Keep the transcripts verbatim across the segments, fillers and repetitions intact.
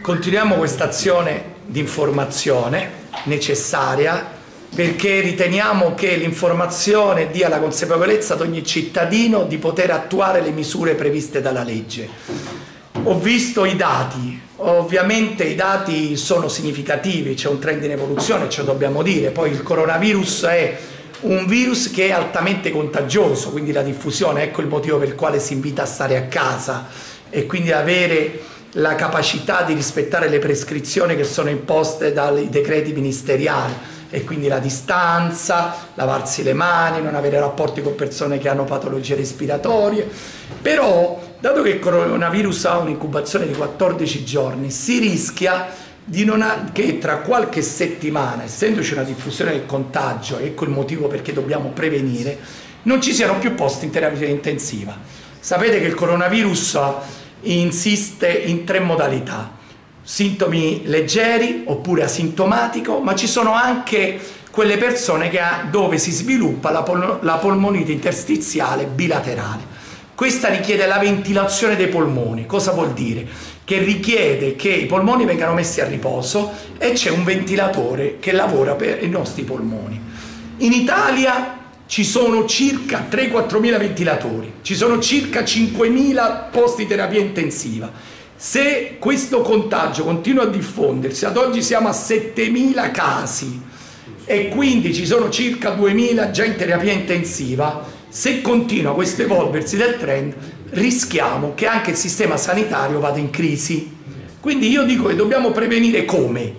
continuiamo questa azione di informazione necessaria, perché riteniamo che l'informazione dia la consapevolezza ad ogni cittadino di poter attuare le misure previste dalla legge. Ho visto i dati, ovviamente i dati sono significativi, c'è un trend in evoluzione, ce lo dobbiamo dire. Poi il coronavirus è un virus che è altamente contagioso, quindi la diffusione, ecco il motivo per il quale si invita a stare a casa e quindi avere la capacità di rispettare le prescrizioni che sono imposte dai decreti ministeriali, e quindi la distanza, lavarsi le mani, non avere rapporti con persone che hanno patologie respiratorie. Però, dato che il coronavirus ha un'incubazione di quattordici giorni, si rischia di non ha, che tra qualche settimana, essendoci una diffusione del contagio, ecco il motivo perché dobbiamo prevenire, non ci siano più posti in terapia intensiva. Sapete che il coronavirus insiste in tre modalità: sintomi leggeri oppure asintomatico, ma ci sono anche quelle persone che ha, dove si sviluppa la, pol la polmonite interstiziale bilaterale. Questa richiede la ventilazione dei polmoni. Cosa vuol dire? Che richiede che i polmoni vengano messi a riposo e c'è un ventilatore che lavora per i nostri polmoni. In Italia ci sono circa tre quattro mila ventilatori, ci sono circa cinquemila posti di terapia intensiva. Se questo contagio continua a diffondersi, ad oggi siamo a settemila casi e quindi ci sono circa duemila già in terapia intensiva, se continua questo evolversi del trend rischiamo che anche il sistema sanitario vada in crisi. Quindi io dico che dobbiamo prevenire come?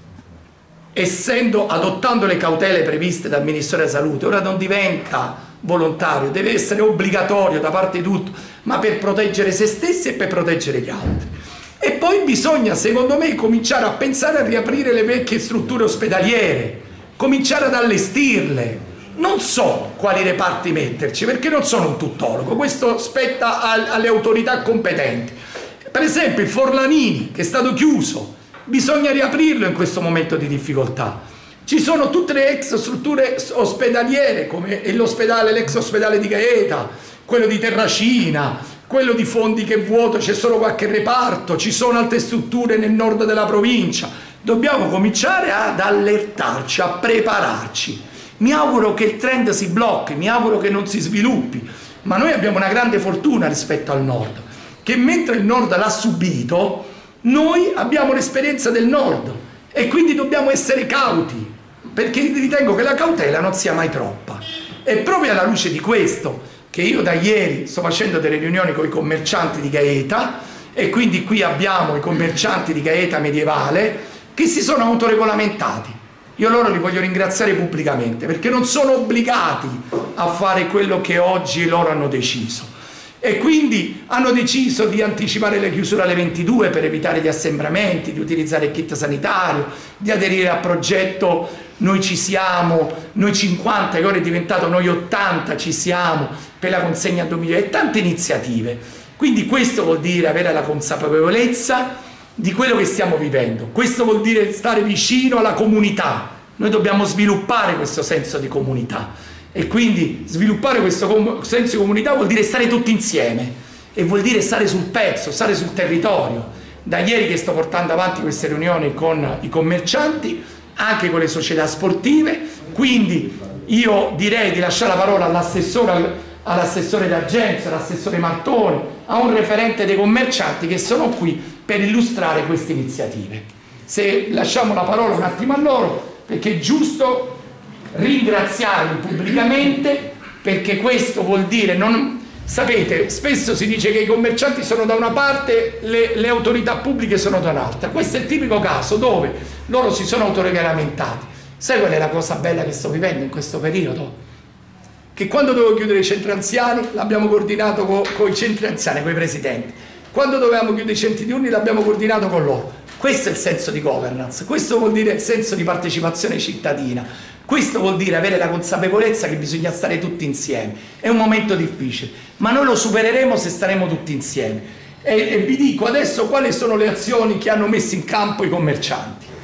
Essendo, adottando le cautele previste dal Ministero della Salute. Ora non diventa volontario, deve essere obbligatorio da parte di tutti, ma per proteggere se stessi e per proteggere gli altri. E poi bisogna, secondo me, cominciare a pensare a riaprire le vecchie strutture ospedaliere, cominciare ad allestirle. Non so quali reparti metterci, perché non sono un tuttologo, questo spetta alle autorità competenti. Per esempio il Forlanini, che è stato chiuso, bisogna riaprirlo in questo momento di difficoltà. Ci sono tutte le ex strutture ospedaliere, come l'ospedale, l'ex ospedale di Gaeta, quello di Terracina, quello di Fondi che è vuoto, c'è solo qualche reparto, ci sono altre strutture nel nord della provincia. Dobbiamo cominciare ad allertarci, a prepararci. Mi auguro che il trend si blocchi, mi auguro che non si sviluppi, ma noi abbiamo una grande fortuna rispetto al nord, che mentre il nord l'ha subito, noi abbiamo l'esperienza del nord e quindi dobbiamo essere cauti, perché ritengo che la cautela non sia mai troppa. È proprio alla luce di questo che io da ieri sto facendo delle riunioni con i commercianti di Gaeta, e quindi qui abbiamo i commercianti di Gaeta medievale che si sono autoregolamentati. Io loro li voglio ringraziare pubblicamente, perché non sono obbligati a fare quello che oggi loro hanno deciso. E quindi hanno deciso di anticipare le chiusure alle ventidue per evitare gli assembramenti, di utilizzare il kit sanitario, di aderire al progetto Noi ci siamo, Noi cinquanta, che ora è diventato Noi ottanta ci siamo, per la consegna a domicilio, e tante iniziative. Quindi questo vuol dire avere la consapevolezza di quello che stiamo vivendo. Questo vuol dire stare vicino alla comunità. Noi dobbiamo sviluppare questo senso di comunità, e quindi sviluppare questo senso di comunità vuol dire stare tutti insieme e vuol dire stare sul pezzo, stare sul territorio. Da ieri che sto portando avanti queste riunioni con i commercianti, anche con le società sportive, quindi io direi di lasciare la parola all'assessore all'assessore d'Argenza, all'assessore Martoni, a un referente dei commercianti che sono qui per illustrare queste iniziative. Se lasciamo la parola un attimo a loro, perché è giusto ringraziarli pubblicamente, perché questo vuol dire, non, sapete, spesso si dice che i commercianti sono da una parte, le, le autorità pubbliche sono da un'altra. Questo è il tipico caso dove loro si sono autoregolamentati. Sai qual è la cosa bella che sto vivendo in questo periodo? Che quando dovevo chiudere i centri anziani l'abbiamo coordinato con, con i centri anziani, con i presidenti. Quando dovevamo chiudere i centri diurni l'abbiamo coordinato con loro. Questo è il senso di governance, questo vuol dire il senso di partecipazione cittadina, questo vuol dire avere la consapevolezza che bisogna stare tutti insieme. È un momento difficile, ma noi lo supereremo se staremo tutti insieme. E, e vi dico adesso quali sono le azioni che hanno messo in campo i commercianti.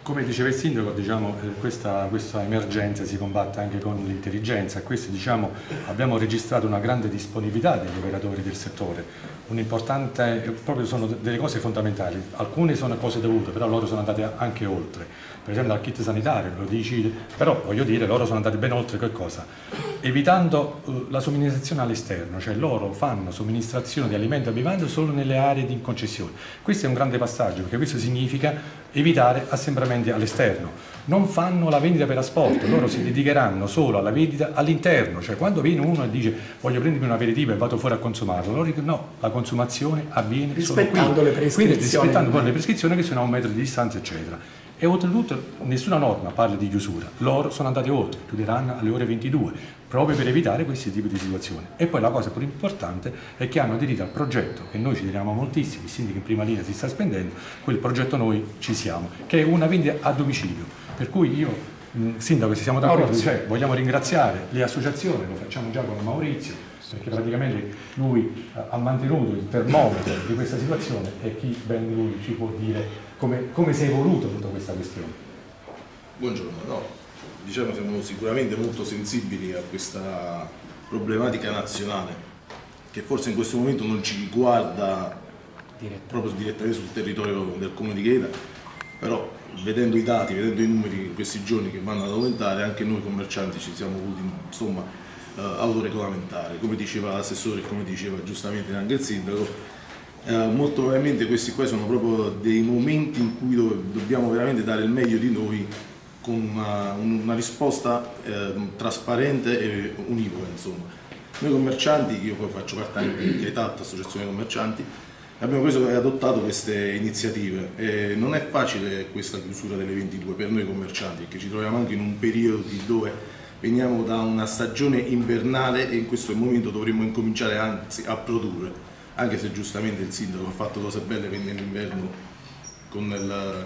Come diceva il sindaco, diciamo, eh, questa, questa emergenza si combatte anche con l'intelligenza, e questo, diciamo, abbiamo registrato una grande disponibilità degli operatori del settore, un'importante, proprio sono delle cose fondamentali, alcune sono cose dovute, però loro sono andate anche oltre, per esempio dal kit sanitario, lo dici, però voglio dire, loro sono andati ben oltre che cosa? Evitando uh, la somministrazione all'esterno, cioè loro fanno somministrazione di alimenti e bevande solo nelle aree di concessione. Questo è un grande passaggio, perché questo significa evitare assembramenti all'esterno. Non fanno la vendita per asporto, loro si dedicheranno solo alla vendita all'interno, cioè quando viene uno e dice voglio prendermi un aperitivo e vado fuori a consumarlo, loro dicono no, la consumazione avviene rispettando solo qui. le prescrizioni. Quindi rispettando poi le prescrizioni che sono a un metro di distanza, eccetera. E oltretutto nessuna norma parla di chiusura, loro sono andati oltre, chiuderanno alle ore ventidue, proprio per evitare questi tipi di situazioni. E poi la cosa più importante è che hanno aderito al progetto, che noi ci teniamo moltissimo, il sindaco in prima linea si sta spendendo, quel progetto noi ci siamo, che è una vendita a domicilio. Per cui io, mh, sindaco, se siamo d'accordo, cioè, vogliamo ringraziare le associazioni, lo facciamo già con Maurizio, perché praticamente lui ha mantenuto il termometro di questa situazione, e chi ben lui ci può dire come, come si è evoluto tutta questa questione. Buongiorno, no, diciamo siamo sicuramente molto sensibili a questa problematica nazionale, che forse in questo momento non ci riguarda proprio direttamente sul territorio del comune di Gaeta, però vedendo i dati, vedendo i numeri in questi giorni che vanno ad aumentare, anche noi commercianti ci siamo voluti, insomma, Uh, autoregolamentare, come diceva l'assessore e come diceva giustamente anche il sindaco. Uh, molto probabilmente questi qua sono proprio dei momenti in cui do dobbiamo veramente dare il meglio di noi con una, una risposta uh, trasparente e univoca, insomma. Noi commercianti, io poi faccio parte anche di Etat, associazione commercianti, abbiamo preso e adottato queste iniziative, e non è facile questa chiusura delle ventidue per noi commercianti, perché ci troviamo anche in un periodo di dove veniamo da una stagione invernale e in questo momento dovremmo incominciare anzi a produrre, anche se giustamente il sindaco ha fatto cose belle nell'inverno con il,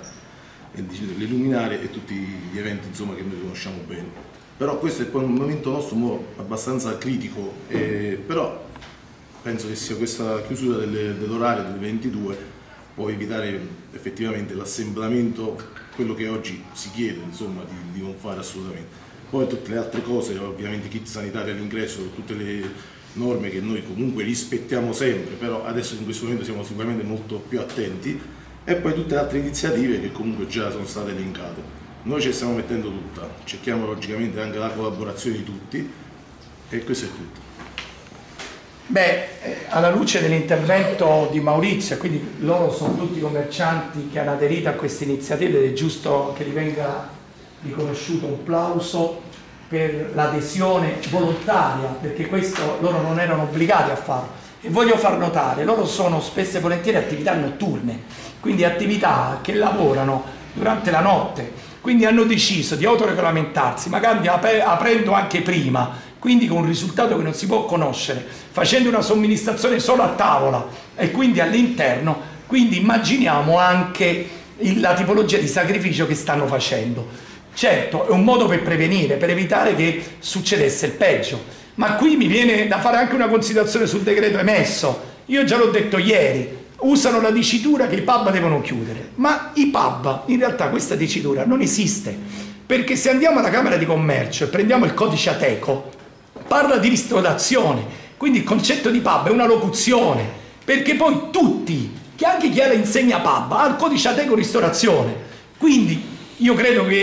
le luminarie e tutti gli eventi, insomma, che noi conosciamo bene. Però questo è poi un momento nostro abbastanza critico, eh, però penso che sia questa chiusura dell'orario delle ventidue può evitare effettivamente l'assemblamento, quello che oggi si chiede, insomma, di, di non fare assolutamente. Poi tutte le altre cose, ovviamente kit sanitario all'ingresso, tutte le norme che noi comunque rispettiamo sempre, però adesso in questo momento siamo sicuramente molto più attenti, e poi tutte le altre iniziative che comunque già sono state elencate. Noi ci stiamo mettendo tutta, cerchiamo logicamente anche la collaborazione di tutti, e questo è tutto. Beh, alla luce dell'intervento di Maurizio, e quindi loro sono tutti commercianti che hanno aderito a queste iniziative, ed è giusto che gli venga riconosciuto un plauso per l'adesione volontaria, perché questo loro non erano obbligati a farlo. E voglio far notare, loro sono spesso e volentieri attività notturne, quindi attività che lavorano durante la notte, quindi hanno deciso di autoregolamentarsi, magari ap aprendo anche prima, quindi con un risultato che non si può conoscere, facendo una somministrazione solo a tavola e quindi all'interno. Quindi immaginiamo anche la tipologia di sacrificio che stanno facendo. Certo, è un modo per prevenire, per evitare che succedesse il peggio, ma qui mi viene da fare anche una considerazione sul decreto emesso. Io già l'ho detto ieri, usano la dicitura che i pub devono chiudere, ma i pub, in realtà questa dicitura non esiste, perché se andiamo alla Camera di Commercio e prendiamo il codice Ateco, parla di ristorazione, quindi il concetto di pub è una locuzione, perché poi tutti, che anche chi ha l'insegna pub, ha il codice Ateco ristorazione, quindi io credo che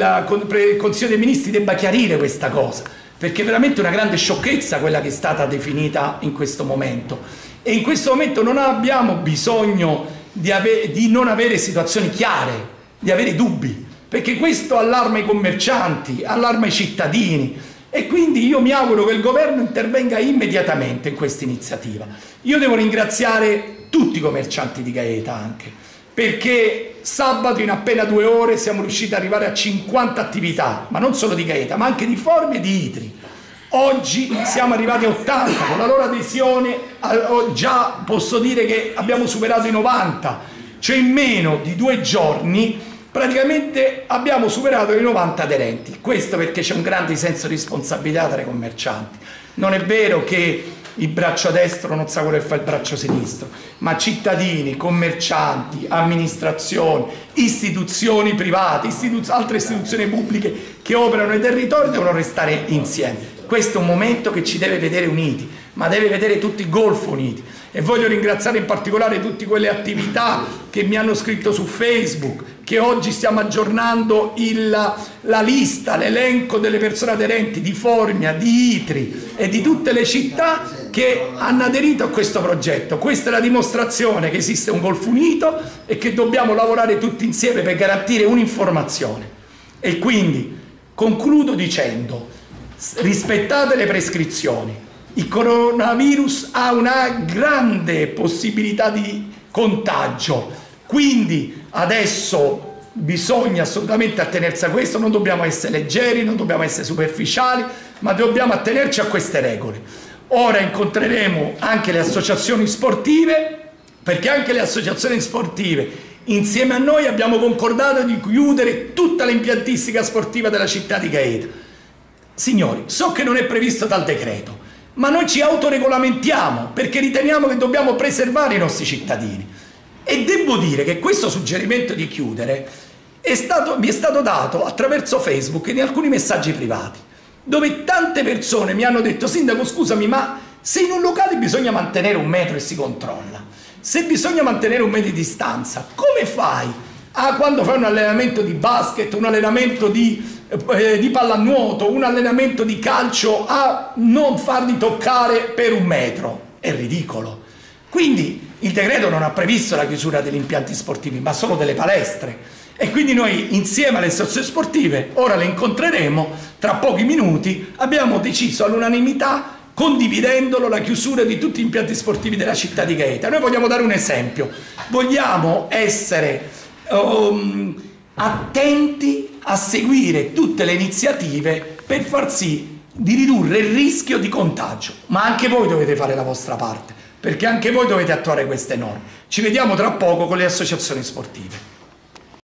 il Consiglio dei Ministri debba chiarire questa cosa, perché è veramente una grande sciocchezza quella che è stata definita in questo momento. E in questo momento non abbiamo bisogno di, di non avere situazioni chiare, di avere dubbi, perché questo allarma i commercianti, allarma i cittadini, e quindi io mi auguro che il governo intervenga immediatamente in questa iniziativa. Io devo ringraziare tutti i commercianti di Gaeta anche, perché sabato in appena due ore siamo riusciti ad arrivare a cinquanta attività, ma non solo di Gaeta, ma anche di Formia e di Itri. Oggi siamo arrivati a ottanta, con la loro adesione già posso dire che abbiamo superato i novanta, cioè in meno di due giorni praticamente abbiamo superato i novanta aderenti. Questo perché c'è un grande senso di responsabilità tra i commercianti. Non è vero che il braccio destro non sa quello che fa il braccio sinistro, ma cittadini, commercianti, amministrazioni, istituzioni private, istituz- altre istituzioni pubbliche che operano nei territori devono restare insieme. Questo è un momento che ci deve vedere uniti, ma deve vedere tutti i Golfo uniti. E voglio ringraziare in particolare tutte quelle attività che mi hanno scritto su Facebook, che oggi stiamo aggiornando il, la lista, l'elenco delle persone aderenti di Formia, di Itri e di tutte le città che hanno aderito a questo progetto. Questa è la dimostrazione che esiste un Golfo unito e che dobbiamo lavorare tutti insieme per garantire un'informazione. E quindi concludo dicendo: rispettate le prescrizioni. Il coronavirus ha una grande possibilità di contagio, quindi adesso bisogna assolutamente attenersi a questo, non dobbiamo essere leggeri, non dobbiamo essere superficiali, ma dobbiamo attenerci a queste regole. Ora incontreremo anche le associazioni sportive, perché anche le associazioni sportive insieme a noi abbiamo concordato di chiudere tutta l'impiantistica sportiva della città di Gaeta. Signori, so che non è previsto dal decreto, ma noi ci autoregolamentiamo perché riteniamo che dobbiamo preservare i nostri cittadini. E devo dire che questo suggerimento di chiudere è stato, mi è stato dato attraverso Facebook in alcuni messaggi privati, dove tante persone mi hanno detto: sindaco, scusami, ma se in un locale bisogna mantenere un metro e si controlla, se bisogna mantenere un metro di distanza, come fai a, quando fai un allenamento di basket, un allenamento di Eh, di pallanuoto, un allenamento di calcio, a non farli toccare per un metro? È ridicolo. Quindi il decreto non ha previsto la chiusura degli impianti sportivi, ma solo delle palestre, e quindi noi insieme alle associazioni sportive, ora le incontreremo tra pochi minuti, abbiamo deciso all'unanimità, condividendolo, la chiusura di tutti gli impianti sportivi della città di Gaeta. Noi vogliamo dare un esempio, vogliamo essere um, attenti a seguire tutte le iniziative per far sì di ridurre il rischio di contagio, ma anche voi dovete fare la vostra parte, perché anche voi dovete attuare queste norme. Ci vediamo tra poco con le associazioni sportive.